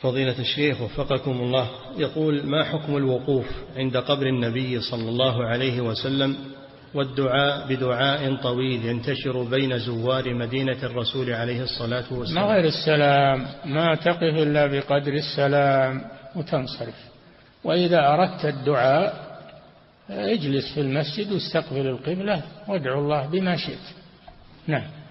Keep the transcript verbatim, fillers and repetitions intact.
فضيلة الشيخ وفقكم الله، يقول: ما حكم الوقوف عند قبر النبي صلى الله عليه وسلم والدعاء بدعاء طويل ينتشر بين زوار مدينة الرسول عليه الصلاة والسلام؟ ما غير السلام، ما تقف إلا بقدر السلام وتنصرف. وإذا أردت الدعاء اجلس في المسجد واستقبل القبلة وادعو الله بما شئت. نعم.